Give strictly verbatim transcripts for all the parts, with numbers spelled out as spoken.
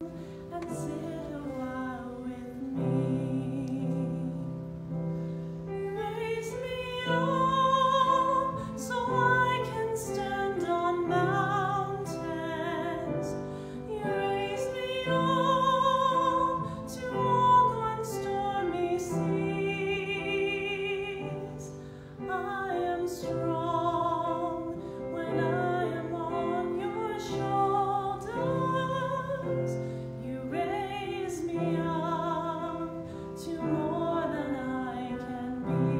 and sit a while with me. Raise me up so I can stand on mountains. You raise me up to walk on stormy seas. I am strong when I am on your shoulders. You raise me up to more than I can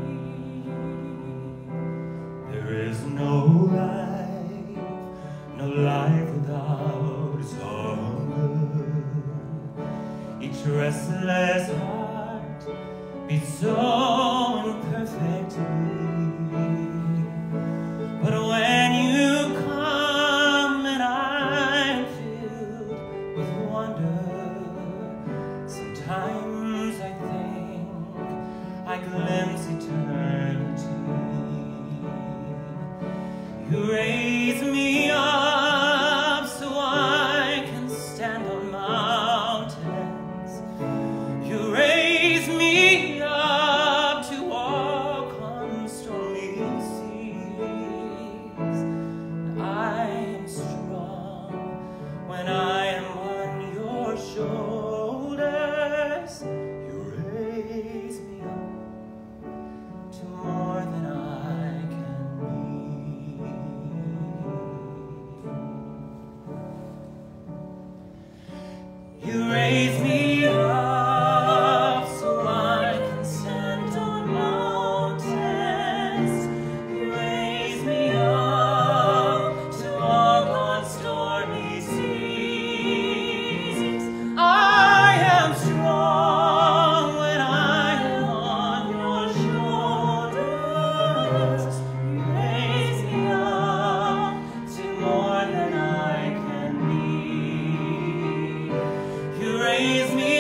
be. There is no life, no life without its hunger. Each restless heart beats so imperfectly. But when you come and I'm filled with wonder, sometimes I think I glimpse eternity. You raise me up so I can stand on mountains. You raise me up to walk on stormy seas. I am strong when I am on your shoulders. You raise me up to more than I can be. You raise me up so I can stand on mountains. You raise me up to walk on stormy seas. I am strong when I am on your shoulders. You raise me up to more than I can be. You raise me